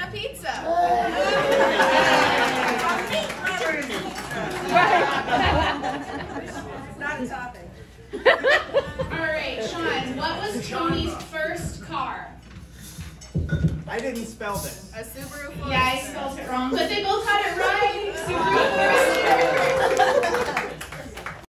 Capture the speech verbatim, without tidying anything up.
a pizza. It's not a topic. All right, Sean, what was Tony's first car? I didn't spell this. A Subaru Forester. Yeah, I spelled it wrong. But